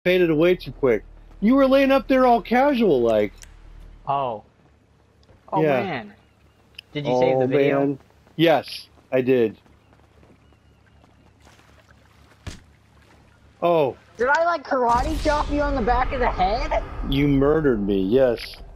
faded away too quick. You were laying up there all casual like. Oh. Oh Yeah. man. Did you save the video? Man. Yes, I did. Oh. Did I like karate chop you on the back of the head? You murdered me, yes.